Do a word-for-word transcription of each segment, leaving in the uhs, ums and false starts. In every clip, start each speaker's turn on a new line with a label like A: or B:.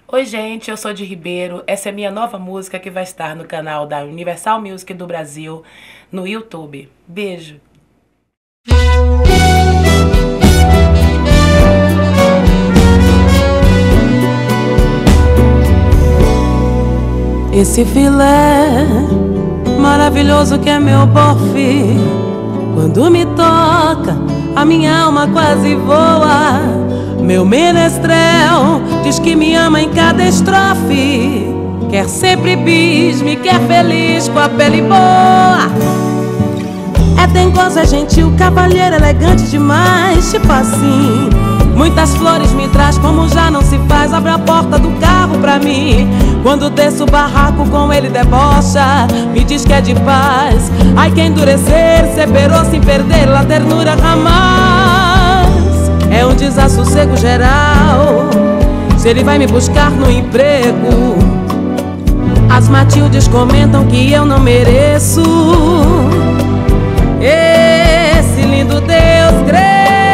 A: Oi gente, eu sou de Ribeiro, essa é minha nova música que vai estar no canal da Universal Music do Brasil, no YouTube. Beijo!
B: Esse filé maravilhoso que é meu bofe, quando me toca, a minha alma quase voa. Meu menestrel diz que me ama em cada estrofe, quer sempre bis, me quer feliz com a pele boa. É dengoso, é gentil, cavalheiro, elegante demais, tipo assim. Muitas flores me traz como já não se faz, abre a porta do carro pra mim. Quando desço o barraco com ele debocha, me diz que é de paz. Ai que endurecer, separou sem perder a ternura jamais. É um desassossego geral, se ele vai me buscar no emprego. As Matildes comentam que eu não mereço esse lindo Deus grego.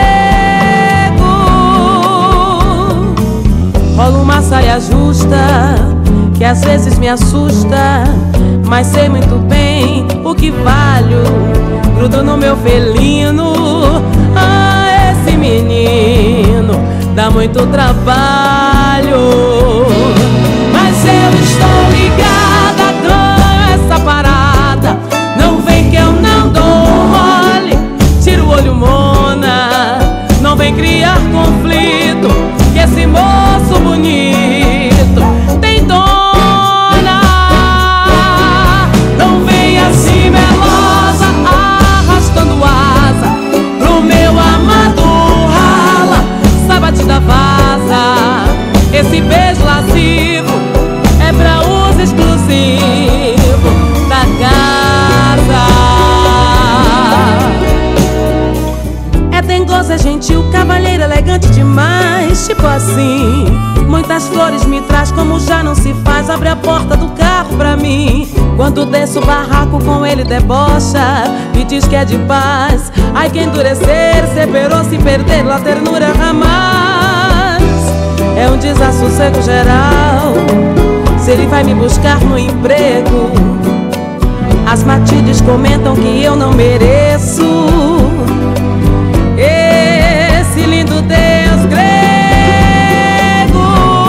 B: Rola uma saia justa que às vezes me assusta, mas sei muito bem o que valho. Grudo no meu felino, ah, esse menino dá muito trabalho. Mas eu estou ligada, ganho essa parada. Não vem que eu não dou mole, tira o olho, mona. Não vem criar conflito, que esse moço bonito tem dona. Não vem assim melosa, arrastando asa pro meu amado rala, sabe da vaza. Esse beijo lascivo é pra uso exclusivo da casa. É dengoso, é gentil, cavalheiro, elegante demais, tipo assim. Muitas flores me traz como já não se faz, abre a porta do carro pra mim. Quando desço o barraco com ele debocha, me diz que é de paz. Ai que endurecer, separou sem perder a ternura jamais. É um desassossego geral, se ele vai me buscar no emprego. As Matildes comentam que eu não mereço esse lindo Deus grego.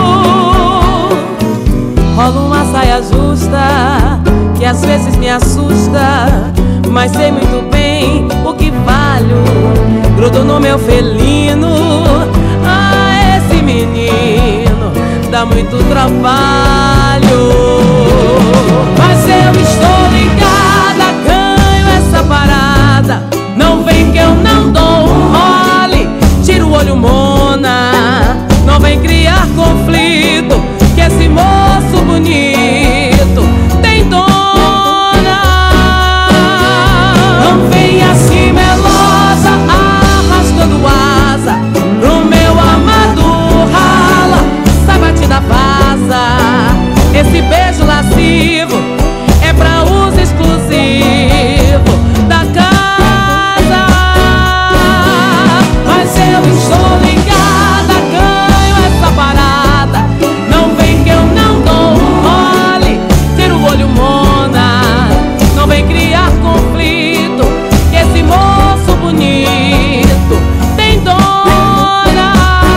B: Rola uma saia justa que às vezes me assusta, mas sei muito bem o que valho. Grudo no meu felino, ah, esse menino dá muito trabalho. Mas eu estou ligada, ganho essa parada. Não vem que eu não dou mole, tira o olho, mona. Não vem criar conflito, que esse moço bonito tem dona. Não vem assim melosa, arrastando asa pro meu amado rala, sabe da vaza. Esse beijo lascivo é pra uso exclusivo da casa. Mas eu estou ligada, ganho essa parada. Não vem que eu não dou mole, tira o olho, mona. Não vem criar conflito, que esse moço bonito tem dona.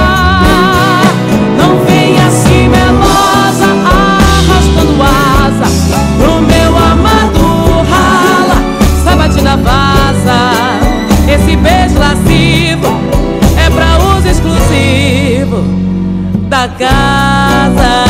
B: Não vem assim melosa, arrastando asa pro meu amado rala, sabe da vaza. Esse beijo lascivo é pra uso exclusivo da casa.